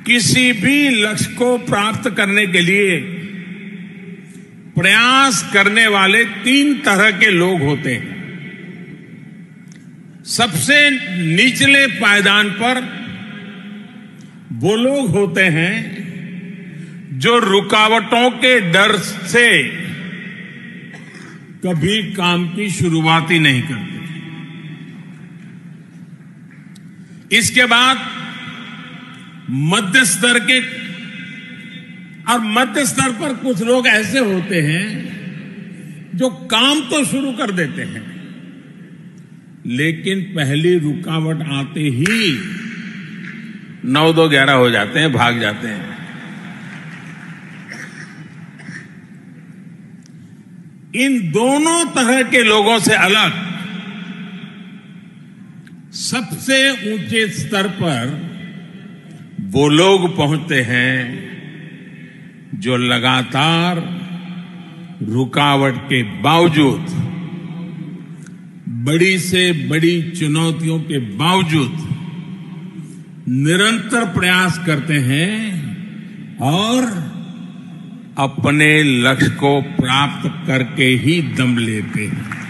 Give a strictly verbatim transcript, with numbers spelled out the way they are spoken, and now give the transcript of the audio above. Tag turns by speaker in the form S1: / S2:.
S1: किसी भी लक्ष्य को प्राप्त करने के लिए प्रयास करने वाले तीन तरह के लोग होते हैं। सबसे निचले पायदान पर वो लोग होते हैं जो रुकावटों के डर से कभी काम की शुरुआत ही नहीं करते। इसके बाद मध्य स्तर के और मध्य स्तर पर कुछ लोग ऐसे होते हैं जो काम तो शुरू कर देते हैं, लेकिन पहली रुकावट आते ही नौ दो ग्यारह हो जाते हैं, भाग जाते हैं। इन दोनों तरह के लोगों से अलग सबसे ऊंचे स्तर पर वो लोग पहुंचते हैं जो लगातार रुकावट के बावजूद, बड़ी से बड़ी चुनौतियों के बावजूद निरंतर प्रयास करते हैं और अपने लक्ष्य को प्राप्त करके ही दम लेते हैं।